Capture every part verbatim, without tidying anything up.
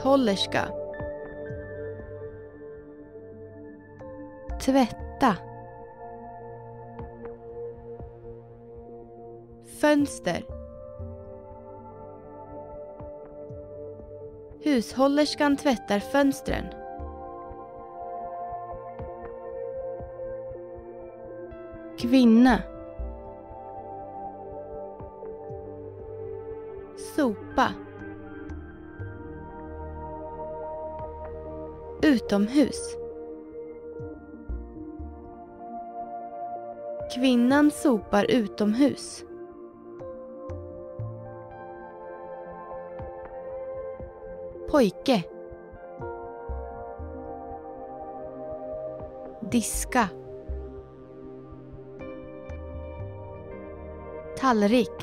Hushållerska. Tvätta. Fönster. Hushållerskan tvättar fönstren. Kvinna. Sopa. Utomhus. Kvinnan sopar utomhus. Pojke. Diska. Tallrik.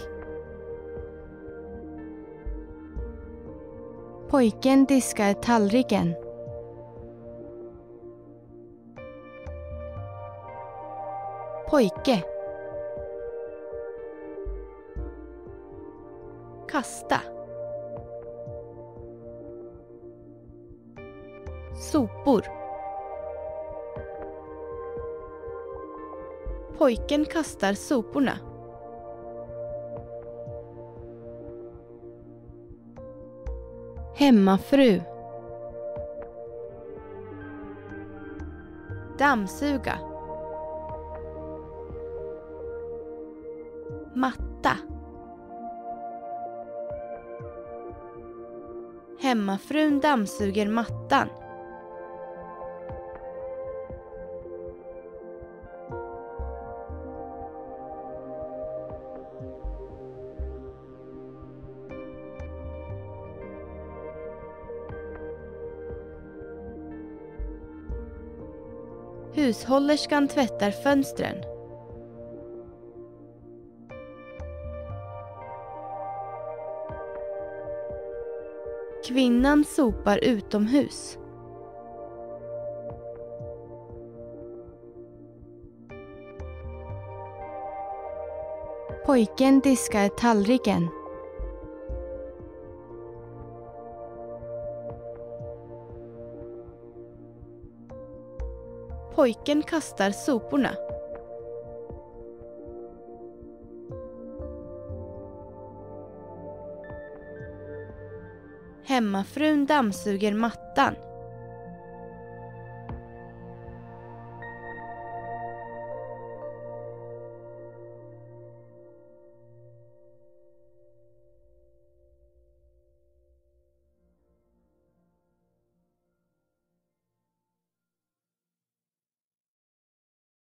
Pojken diskar tallriken. Pojke. Kasta. Sopor. Pojken kastar soporna. Hemmafru. Dammsuga. Matta. Hemmafrun dammsuger mattan. Hushållerskan tvättar fönstren. Kvinnan sopar utomhus. Pojken diskar tallriken. Pojken kastar soporna. Hemmafrun dammsuger mattan.